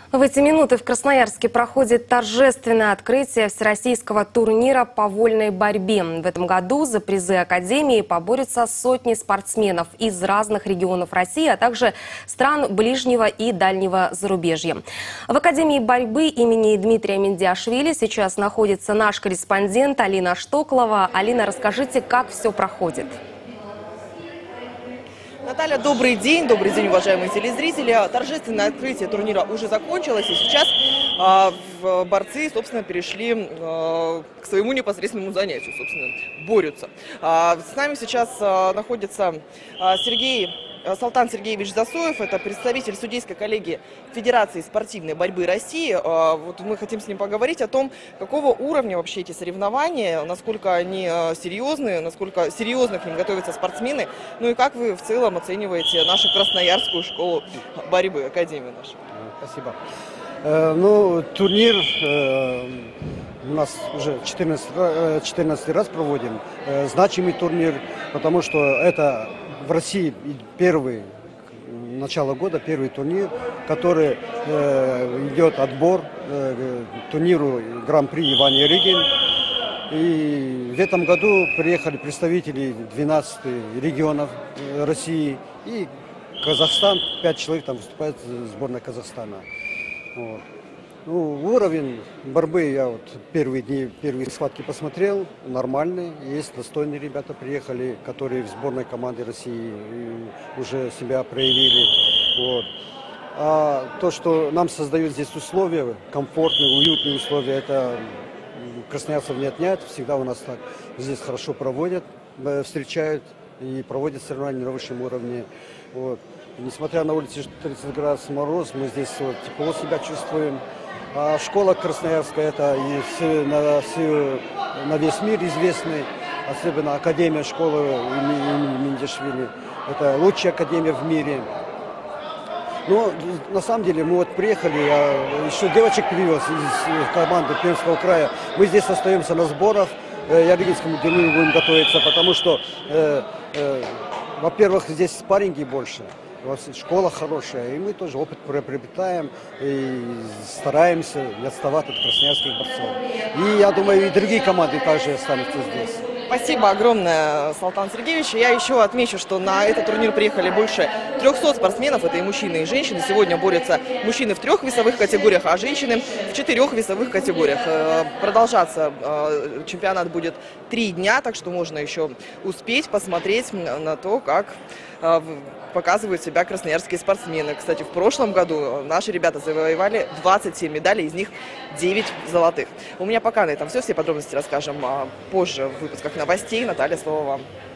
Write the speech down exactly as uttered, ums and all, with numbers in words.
В эти минуты в Красноярске проходит торжественное открытие всероссийского турнира по вольной борьбе. В этом году за призы Академии поборются сотни спортсменов из разных регионов России, а также стран ближнего и дальнего зарубежья. В Академии борьбы имени Дмитрия Мендиашвили сейчас находится наш корреспондент Алина Штоклова. Алина, расскажите, как все проходит. Наталья, добрый день. Добрый день, уважаемые телезрители. Торжественное открытие турнира уже закончилось, и сейчас э, борцы, собственно, перешли э, к своему непосредственному занятию, собственно, борются. Э, с нами сейчас э, находится э, Сергей... Салтан Сергеевич Засоев, это представитель судейской коллегии Федерации спортивной борьбы России. Вот мы хотим с ним поговорить о том, какого уровня вообще эти соревнования, насколько они серьезные, насколько серьезно к ним готовятся спортсмены. Ну и как вы в целом оцениваете нашу красноярскую школу борьбы, Академию нашу? Спасибо. Э, ну, турнир э, у нас уже четырнадцатый раз проводим. Э, значимый турнир, потому что это в России первый, начало года, первый турнир, который э, идет отбор э, турниру Гран-при Иван Ярыгин. И в этом году приехали представители двенадцати регионов России и Казахстан, пять человек там выступает сборная Казахстана. Вот. Ну, уровень борьбы я вот первые дни, первые схватки посмотрел, нормальный. Есть достойные ребята приехали, которые в сборной команде России уже себя проявили. Вот. А то, что нам создают здесь условия, комфортные, уютные условия, это красноярцев не отнять. Всегда у нас так здесь хорошо проводят, встречают и проводят соревнования на высшем уровне. Вот. Несмотря на улице тридцать градусов мороз, мы здесь вот тепло себя чувствуем. А школа красноярская, это и все, на, все, на весь мир известный, особенно Академия школы имени Мендиашвили. Это лучшая академия в мире. Но на самом деле мы вот приехали, я еще девочек привез из команды Пермского края. Мы здесь остаемся на сборах, Ярыгинскому турниру будем готовиться, потому что, э, э, во-первых, здесь спарринги больше. Школа хорошая, и мы тоже опыт приобретаем и стараемся не отставать от красноярских борцов. И я думаю, и другие команды также останутся здесь. Спасибо огромное, Салтан Сергеевич. Я еще отмечу, что на этот турнир приехали больше трёхсот спортсменов, это и мужчины, и женщины. Сегодня борются мужчины в трех весовых категориях, а женщины в четырех весовых категориях. Продолжаться чемпионат будет три дня, так что можно еще успеть посмотреть на то, как показывают себя красноярские спортсмены. Кстати, в прошлом году наши ребята завоевали двадцать семь медалей, из них девять золотых. У меня пока на этом все. Все подробности расскажем позже в выпусках новостей. Наталья, слово вам.